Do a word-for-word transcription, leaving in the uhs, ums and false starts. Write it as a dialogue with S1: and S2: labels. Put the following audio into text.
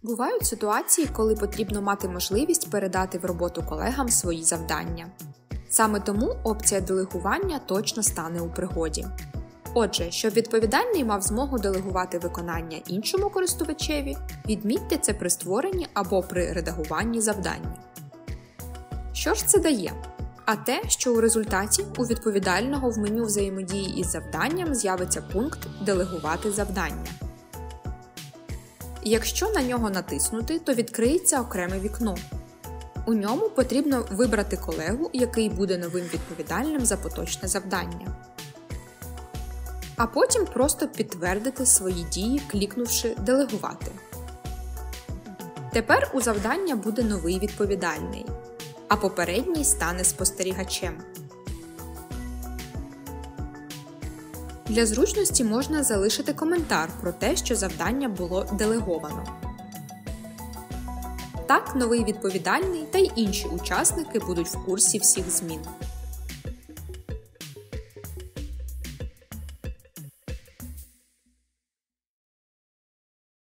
S1: Бувають ситуації, коли потрібно мати можливість передати в роботу колегам свої завдання. Саме тому опція делегування точно стане у пригоді. Отже, щоб відповідальний мав змогу делегувати виконання іншому користувачеві, відмітьте це при створенні або при редагуванні завдання. Що ж це дає? А те, що у результаті у відповідального в меню взаємодії із завданням з'явиться пункт «Делегувати завдання». Якщо на нього натиснути, то відкриється окреме вікно. У ньому потрібно вибрати колегу, який буде новим відповідальним за поточне завдання. А потім просто підтвердити свої дії, клікнувши «Делегувати». Тепер у завдання буде новий відповідальний, а попередній стане спостерігачем. Для зручності можна залишити коментар про те, що завдання було делеговано. Так, новий відповідальний та й інші учасники будуть в курсі всіх змін.